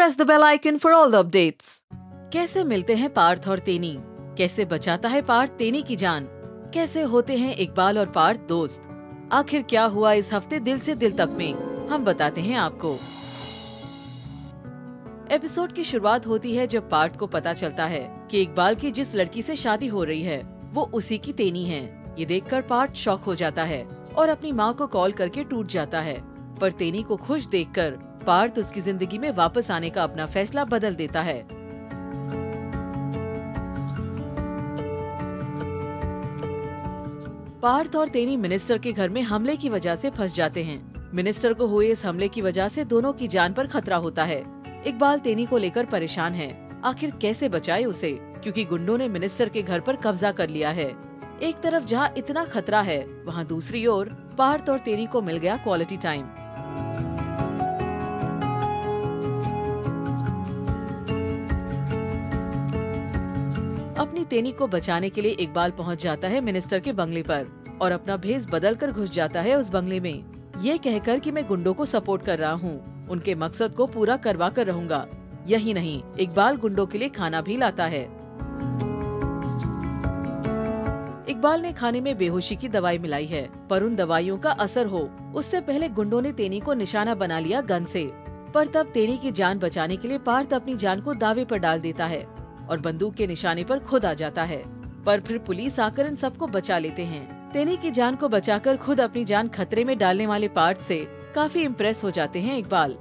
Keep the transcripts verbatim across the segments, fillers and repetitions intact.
press the bell icon for all the updates. कैसे मिलते हैं पार्थ और तेनी? कैसे बचाता है पार्थ तेनी की जान? कैसे होते हैं इकबाल और पार्थ दोस्त? आखिर क्या हुआ इस हफ्ते दिल से दिल तक में, हम बताते हैं आपको। एपिसोड की शुरुआत होती है जब पार्थ को पता चलता है कि इकबाल की जिस लड़की से शादी हो रही है वो उसी की तेनी है। ये देखकर पार्थ शॉक हो जाता है और अपनी माँ को कॉल करके टूट जाता है। पर तेनी को खुश देखकर पार्थ उसकी जिंदगी में वापस आने का अपना फैसला बदल देता है। पार्थ और तेनी मिनिस्टर के घर में हमले की वजह से फंस जाते हैं। मिनिस्टर को हुए इस हमले की वजह से दोनों की जान पर खतरा होता है। इकबाल तेनी को लेकर परेशान है, आखिर कैसे बचाए उसे, क्योंकि गुंडों ने मिनिस्टर के घर पर कब्जा कर लिया है। एक तरफ जहाँ इतना खतरा है, वहाँ दूसरी ओर पार्थ और तेनी को मिल गया क्वालिटी टाइम। अपनी तेनी को बचाने के लिए इकबाल पहुंच जाता है मिनिस्टर के बंगले पर और अपना भेष बदल कर घुस जाता है उस बंगले में, ये कहकर कि मैं गुंडों को सपोर्ट कर रहा हूँ, उनके मकसद को पूरा करवा कर रहूंगा। यही नहीं, इकबाल गुंडों के लिए खाना भी लाता है। इकबाल ने खाने में बेहोशी की दवाई मिलाई है, पर उन दवाइयों का असर हो उससे पहले गुंडों ने तेनी को निशाना बना लिया गन से। पर तब तेनी की जान बचाने के लिए पार्थ अपनी जान को दावे पर डाल देता है और बंदूक के निशाने पर खुद आ जाता है। पर फिर पुलिस आकर इन सबको बचा लेते हैं। तेनी की जान को बचाकर खुद अपनी जान खतरे में डालने वाले पार्थ से काफी इम्प्रेस हो जाते हैं इकबाल।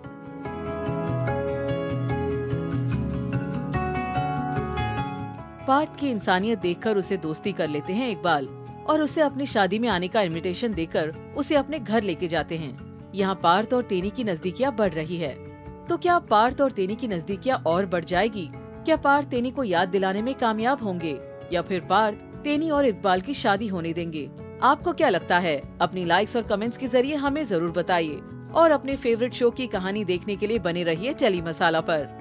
पार्थ की इंसानियत देखकर उसे दोस्ती कर लेते हैं इकबाल और उसे अपनी शादी में आने का इनविटेशन देकर उसे अपने घर लेके जाते हैं। यहाँ पार्थ और तेनी की नजदीकियाँ बढ़ रही है, तो क्या पार्थ और तेनी की नजदीकियाँ और बढ़ जाएगी? क्या पार्थ तेनी को याद दिलाने में कामयाब होंगे या फिर पार्थ तेनी और इकबाल की शादी होने देंगे? आपको क्या लगता है? अपनी लाइक्स और कमेंट्स के जरिए हमें जरूर बताइए और अपने फेवरेट शो की कहानी देखने के लिए बने रहिए टेली मसाला पर।